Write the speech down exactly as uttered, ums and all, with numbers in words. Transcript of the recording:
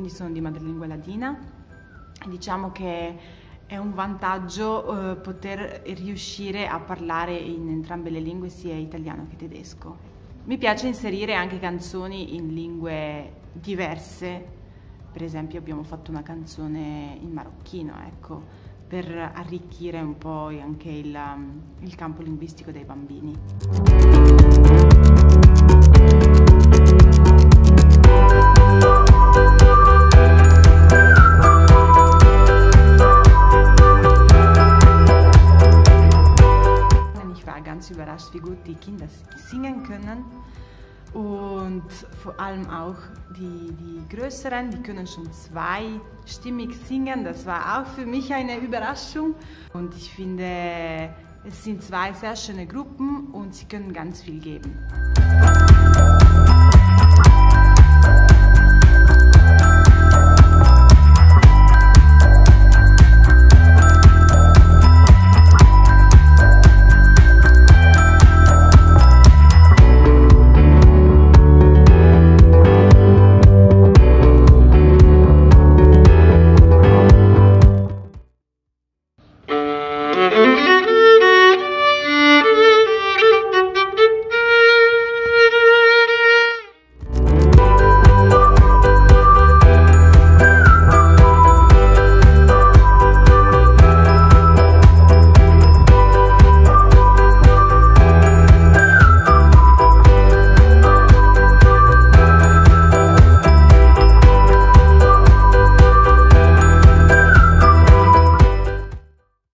quindi sono di madrelingua ladina. Diciamo che è un vantaggio eh, poter riuscire a parlare in entrambe le lingue, sia italiano che tedesco. Mi piace inserire anche canzoni in lingue diverse, per esempio abbiamo fatto una canzone in marocchino, ecco, per arricchire un po' anche il, il campo linguistico dei bambini. Ich war ganz überrascht, wie gut die Kinder singen können. Und vor allem auch die, die Größeren, die können schon zweistimmig singen. Das war auch für mich eine Überraschung. Und ich finde, es sind zwei sehr schöne Gruppen und sie können ganz viel geben. Thank you.